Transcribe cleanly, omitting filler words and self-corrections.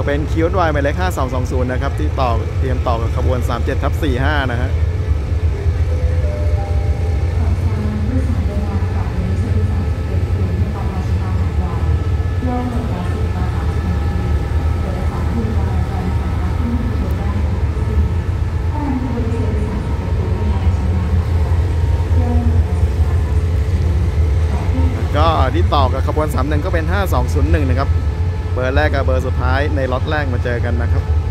เป็นคิวดวายหมายเลข5220นะครับที่ต่อเตรียมต่อกับขบวน37/45นะฮะก็ที่ต่อกับขบวน31ก็เป็น5201นะครับเบอร์แรกกับเบอร์สุดท้ายในล็อตแรกมาเจอกันนะครับ